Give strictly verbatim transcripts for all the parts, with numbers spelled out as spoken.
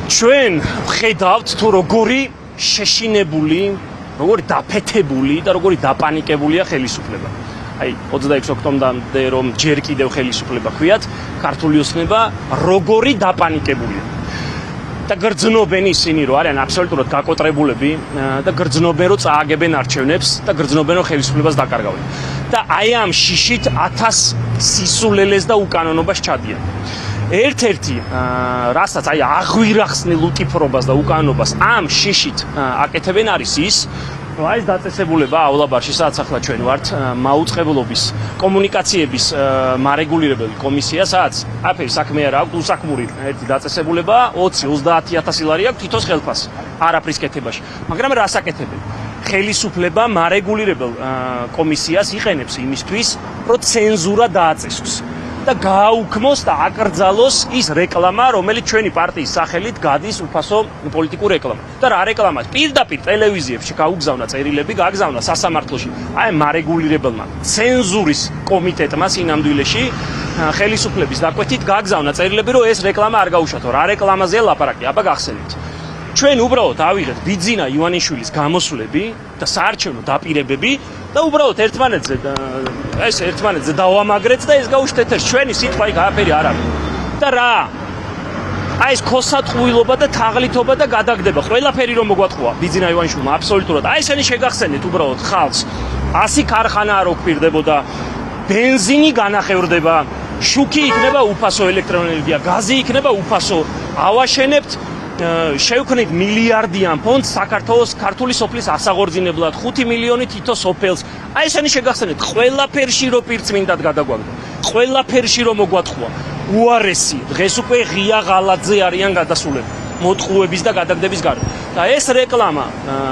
ჩვენ ვხედავთ თუ როგორი შეშინებული, როგორი დაფეთებული და როგორი დაპანიკებულია ხელისუფლება. აი ოცდაექვსი ოქტომბრამდე რომ ჯერ კიდევ ხელისუფლება ქვიათ, ქართული ოცნება როგორი დაპანიკებულია. და გრძნობენ ისინი რომ არიან აბსოლუტურად გაკოტრებულები და გრძნობენ რომ წააგებენ არჩევნებს და გრძნობენ რომ ხელისუფლებას დაკარგავენ. და აი ამ შიშით ათას სისულელეს და უკანონობას ჩადიან. ერთ-ერთი რასაც აი აღვირახსნილ უკიფრობას და უკანონობას ამ შიშით აკეთებენ არის ის, რომ აი ეს დაწესებულება აულაბარში სადაც ახლა ჩვენ ვართ მაუწყებლობის კომუნიკაციების მარეგულირებელი კომისია, სადაც აფერი საქმე არ აქვს, უსაქმური ერთი დაწესებულება ოცი ოცდაათი ათასი ლარი აქვს თითოს ხელფასი არაფრის კეთებაში. მაგრამ რას აკეთებენ? ხელისუფლება მარეგულირებელ კომისიას იყენებს იმისთვის, რომ ცენზურა დააწესოს და გააუქმოს და აკრძალოს ის რეკლამა, რომელიც ჩვენი პარტიის სახელით გადის უფასო პოლიტიკურ რეკლამა. და რა რეკლამა? პირდაპირ ტელევიზიებში გაუგზავნა წერილები, გააგზავნა სასამართლოში. აი მარეგულირებელმა ცენზურის კომიტეტმა სინამდვილეში ხელისუფლების დაკვეთით გააგზავნა წერილები, რომ ეს რეკლამა არ გაუშვათო. რა რეკლამაზეა ლაპარაკი? აბა გახსენებთ. ჩვენ უბრალოდ ავიღეთ ბიძინა ივანიშვილის გამოსვლები და საარჩევნო დაპირებები და უბრალოდ ერთმანეთზე ეს ერთმანეთზე დავამაგრეთ და ეს გაუშვათ ეთერში. ჩვენი სიტყვა იქ არაფერი არ არის. და რა? აი ეს ქოსატყუილობა და თაღლითობა და გადაგდება. ყველაფერი რომ მოგვატყუა ბიძინა ივანიშვილმა აბსოლუტურად. აი ესენი შეგახსენეთ უბრალოდ ხალხს. ასი ქარხანაა რო გვპირდებოდა, ბენზინი განახევრდება, შუქი იქნება უფასო ელექტროენერგია, გაზი იქნება უფასო. ავაშენებთ შევქმნით მილიარდიან ფონდს საქართველოს ქართული სოფლის ასაღორძინებლად, ხუთი მილიონი თითო სოფელს. აი ესენი შეგახსენეთ, ყველაფერში რო პირწმინდად გადაგვაგდა, ყველაფერში რო მოგვატყუა. უარესი დღეს უკვე ღია ღალატზე არიან გადასულები მოტყუების და გადაგდების გარდა. და ეს რეკლამა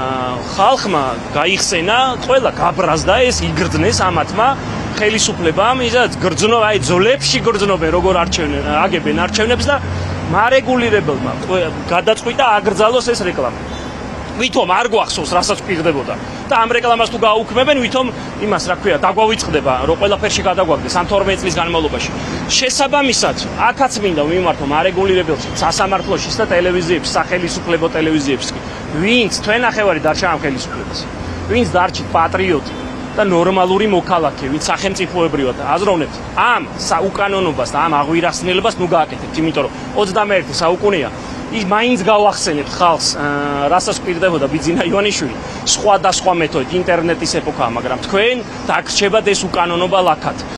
ხალხმა გაიხსენა, ყველა გაბრაზდა, ეს იგრძნეს ამათმა ხელისუფლებამ, ისაც გრძნო, აი ძოლებში გრძნობენ როგორ არჩევნენ, აგებენ არჩევნებს და მარეგულირებელმა გადაწყვიტა აკრძალოს ეს რეკლამა. ვითომ არ გვახსოვს, რასაც პირდებოდა. და ამ რეკლამას თუ გააუქმებენ, ვითომ იმას რა ქვია, დაგვავიწყდება, რომ ყველაფერში გადაგვაგდეს ამ თორმეტ წლის განმავლობაში. შესაბამისად, აქაც მინდა ვიმართო მარეგულირებელში, სასამართლოშიც და ტელევიზიებში, სახელისუფლებო ტელევიზიებში. ვინც თქვენახევარი დარჩა ამ ხელისუფლებას. ვინც დარჩით პატრიოტი და ნორმალური მოქალაქე, ვინც სახელმწიფოებრივად აზროვნებთ ამ უკანონობას და ამ აღვირახსნილებას ნუ გააკეთებთ, იმიტომ რომ ოცდამეერთე საუკუნეა. ის მაინც გავახსენებთ ხალხს, რასაც პირდებოდა ბიძინა ივანიშვილი, სხვადასხვა მეთოდით, ინტერნეტის ეპოქაა, მაგრამ თქვენ დაგრჩებათ ეს უკანონობა ლაქად.